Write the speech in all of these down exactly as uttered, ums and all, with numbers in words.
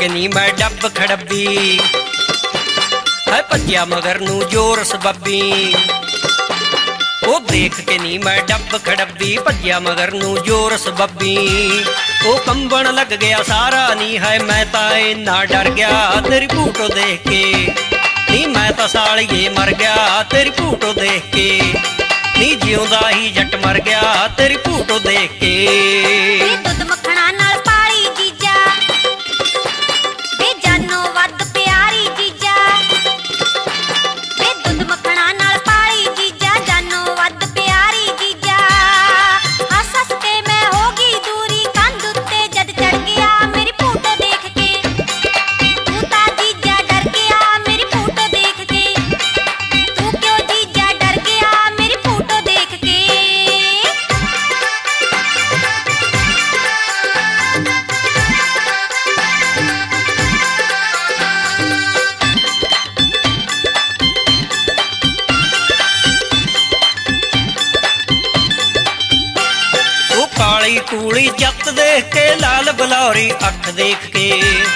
के नी मैं डब खड़बी है भज्या मगर नू जोर सबबी। ओ देख के नी मैं डब खड़बी भज्या मगर नू जोर सबबी। ओ कंबन लग गया सारा नी है मैं ताए ना डर गया तेरी फोटो देख के नी मैं तो सालिए मर गया तेरी फोटो देख के नी जिउंदा ही जट मर गया तेरी फोटो देख के। दुध मखना नाल पाली जीजा वे जानो वध प्यारी जीजा वे दुध मखना नाल पाली जीजा जानो वध प्यारी जीजा। हस हस के मैं होगी दूरी कंध उत्ते जद चढ़ गया मेरी फोटो देख के तू ता जीजा डर गया मेरी फोटो देख के तू क्यों जीजा डर गया मेरी फोटो देख के। काली कूली जत देख के लाल बलौरी अख देख के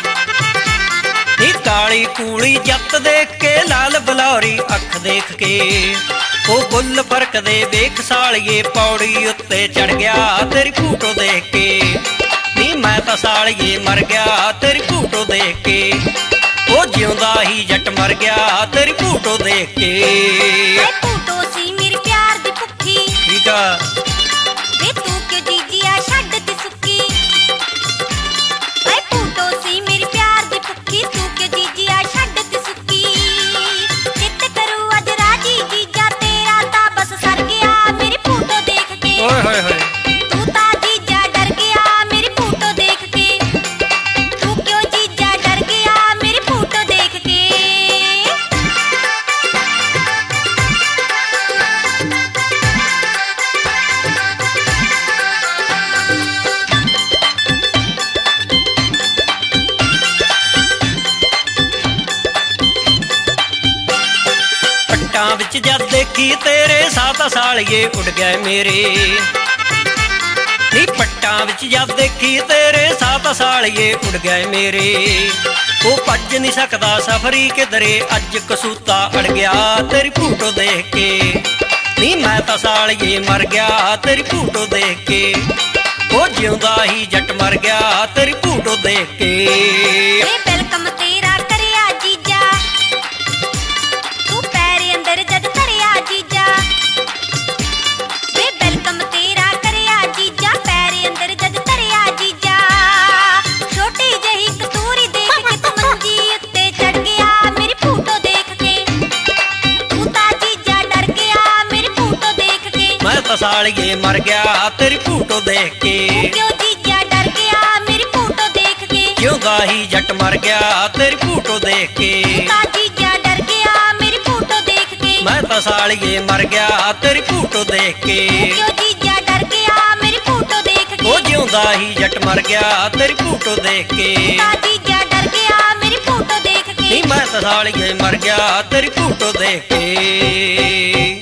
नी काली कूली जत देख के लाल बलौरी अख देख के। ओ बुल फरक दे वेख सालिए पौड़ी उत्ते चढ़ गया तेरी फोटो देख के नी मैं तो सालिए मर गया तेरी फोटो देख के। ओ जिउंदा ही जट मर गया तेरी फोटो देख के। फोटो सी मेरे प्यार दी भुखी ठीक आ वे तू क्यों जीजिया छड्ड ती सुक्की ऐ फोटो सी मेरी प्यार दी भुखी तू क्यों जीजिया छड्ड ती सुक्की। चित करू अज राजी जीजा तेरा ता बस सर गया मेरी फोटो देख के ओए होए होए तू ता जीजा डर गया मेरी फोटो देख के तू क्यों जीजा डर गया मेरी फोटो देख के। पट्टां विच जद देखी तेरे सात सालिए उड़ गए मेरे नी पट्टां विच जद देखी तेरे सात सालिए उड़ गए मेरे। वो भज नहीं सकदा सफरी किधरे अज कसूता अड़ गया तेरी फोटो देख के नी मैं तो सालिए मर गया तेरी फोटो देख के। वो जिउंदा ही जट मर गया तेरी फोटो देख के। वेलकम तेरा करिया जीजा तू पैरे अंदर जद धरिया जीजा वे वेलकम तेरा करिया जीजा पैरे अंदर जद धरिया जीजा। छोटी जही कतूरी देख के तू मंजी उत्ते चढ़ गया मेरी फोटो देख के तू ता जीजा डर गया मेरी फोटो देख के मैं तो सालिए मर गया तेरी फोटो देख के क्यों जीजा डर गया मेरी फोटो देख के जिउंदा ही जट मर गया तेरी फोटो देख के। ता जीजा डर गया मेरी फोटो देख के मैं तो सालिए मर गया तेरी फोटो देख के क्यों जीजा डर गया मेरी फोटो देख के वो जिउंदा ही जट मर गया तेरी फोटो देख के। ता जीजा डर गया मेरी फोटो देख के नी मैं तो सालिए मर गया तेरी फोटो देख के।